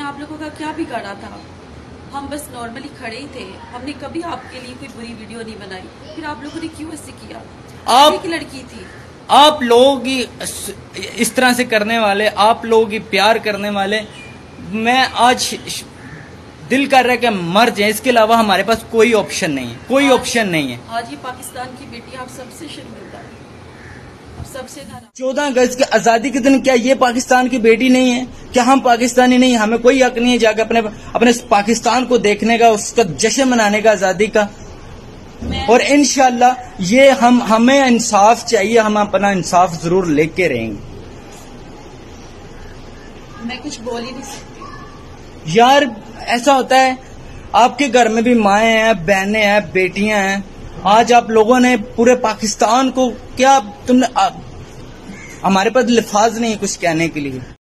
आप लोगों का क्या बिगाड़ा था? हम बस नॉर्मली खड़े ही थे, हमने कभी आपके लिए कोई बुरी वीडियो नहीं बनाई, फिर आप लोगों ने क्यों ऐसे किया? आप की लड़की थी, आप लोग ही इस तरह से करने वाले, आप लोग ही प्यार करने वाले, मैं आज दिल कर रहा है कि मर जाए, इसके अलावा हमारे पास कोई ऑप्शन नहीं है, कोई ऑप्शन नहीं है। आज ये पाकिस्तान की बेटी आप सबसे शर्मिंदा है, आप सबसे नाराज। 14 अगस्त की आजादी के दिन क्या ये पाकिस्तान की बेटी नहीं है? क्या हम पाकिस्तानी नहीं? हमें कोई हक नहीं है जाकर अपने पाकिस्तान को देखने का, उसका जश्न मनाने का, आजादी का? और इंशाल्लाह ये हमें इंसाफ चाहिए, हम अपना इंसाफ जरूर लेके रहेंगे। मैं कुछ बोल ही नहीं सकती यार, ऐसा होता है, आपके घर में भी माएँ हैं, बहनें हैं, बेटियां हैं। आज आप लोगों ने पूरे पाकिस्तान को क्या तुमने, हमारे पास लिफाज नहीं है कुछ कहने के लिए।